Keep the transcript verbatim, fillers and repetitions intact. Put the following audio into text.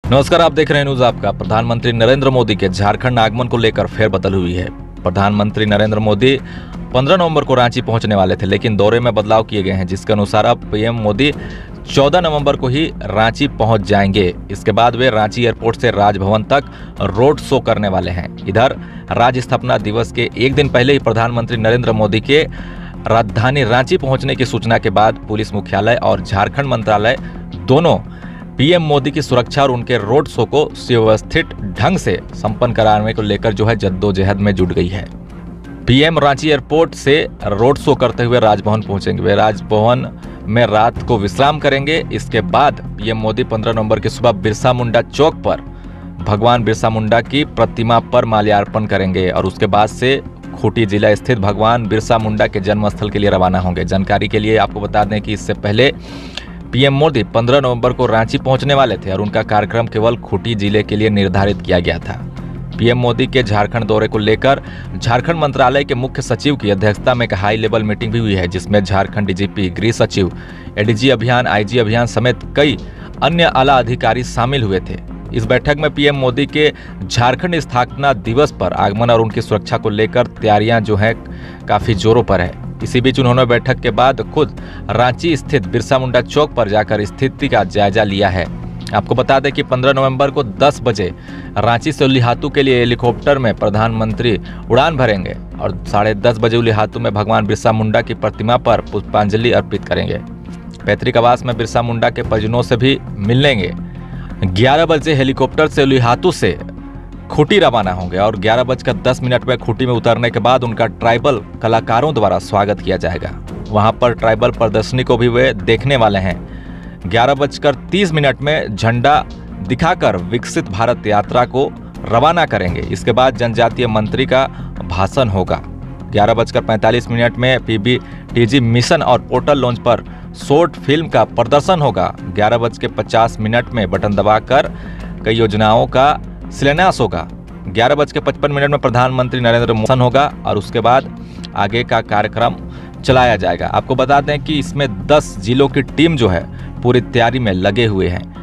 नमस्कार, आप देख रहे हैं न्यूज आपका। प्रधानमंत्री नरेंद्र मोदी के झारखंड आगमन को लेकर फेरबदल हुई है। प्रधानमंत्री नरेंद्र मोदी पंद्रह नवंबर को रांची पहुंचने वाले थे, लेकिन दौरे में बदलाव किए गए हैं, जिसके अनुसार अब पीएम मोदी चौदह नवंबर को ही रांची पहुंच जाएंगे। इसके बाद वे रांची एयरपोर्ट से राजभवन तक रोड शो करने वाले हैं। इधर राज्य स्थापना दिवस के एक दिन पहले ही प्रधानमंत्री नरेंद्र मोदी के राजधानी रांची पहुंचने की सूचना के बाद पुलिस मुख्यालय और झारखंड मंत्रालय दोनों पीएम मोदी की सुरक्षा और उनके रोड शो को सुव्यवस्थित ढंग से संपन्न कराने को लेकर जो है जद्दोजहद में जुट गई है। पीएम रांची एयरपोर्ट से रोड शो करते हुए राजभवन पहुंचेंगे। वे राजभवन में रात को विश्राम करेंगे। इसके बाद पीएम मोदी पंद्रह नवंबर की सुबह बिरसा मुंडा चौक पर भगवान बिरसा मुंडा की प्रतिमा पर माल्यार्पण करेंगे और उसके बाद से खूंटी जिला स्थित भगवान बिरसा मुंडा के जन्मस्थल के लिए रवाना होंगे। जानकारी के लिए आपको बता दें कि इससे पहले पीएम मोदी पंद्रह नवंबर को रांची पहुंचने वाले थे और उनका कार्यक्रम केवल खूंटी जिले के लिए निर्धारित किया गया था। पीएम मोदी के झारखंड दौरे को लेकर झारखंड मंत्रालय के मुख्य सचिव की अध्यक्षता में एक हाई लेवल मीटिंग भी हुई है, जिसमें झारखंड डीजीपी, गृह सचिव, एडीजी अभियान, आईजी अभियान समेत कई अन्य आला अधिकारी शामिल हुए थे। इस बैठक में पीएम मोदी के झारखंड स्थापना दिवस पर आगमन और उनकी सुरक्षा को लेकर तैयारियां जो है काफी जोरों पर है। इसी बीच उन्होंने बैठक के बाद खुद रांची स्थित बिरसा मुंडा चौक पर जाकर स्थिति का जायजा लिया है। आपको बता दें कि पंद्रह नवंबर को दस बजे रांची से उलिहातू के लिए हेलीकॉप्टर में प्रधानमंत्री उड़ान भरेंगे और साढ़े दस बजे उलिहातू में भगवान बिरसा मुंडा की प्रतिमा पर पुष्पांजलि अर्पित करेंगे। पैतृक आवास में बिरसा मुंडा के परिजनों से भी मिलेंगे। ग्यारह बजे हेलीकॉप्टर से उलिहातू से खूंटी रवाना होंगे और ग्यारह बजकर दस मिनट में खूंटी में उतरने के बाद उनका ट्राइबल कलाकारों द्वारा स्वागत किया जाएगा। वहां पर ट्राइबल प्रदर्शनी को भी वे देखने वाले हैं। ग्यारह बजकर तीस मिनट में झंडा दिखाकर विकसित भारत यात्रा को रवाना करेंगे। इसके बाद जनजातीय मंत्री का भाषण होगा। ग्यारह बजकर पैंतालीस मिनट में पीबीटीजी मिशन और पोर्टल लॉन्च पर शॉर्ट फिल्म का प्रदर्शन होगा। ग्यारह बज के पचास मिनट में बटन दबाकर कई योजनाओं का शिलान्यास होगा। ग्यारह बज के पचपन मिनट में प्रधानमंत्री नरेंद्र मोदी होगा और उसके बाद आगे का कार्यक्रम चलाया जाएगा। आपको बता दें कि इसमें दस जिलों की टीम जो है पूरी तैयारी में लगे हुए हैं।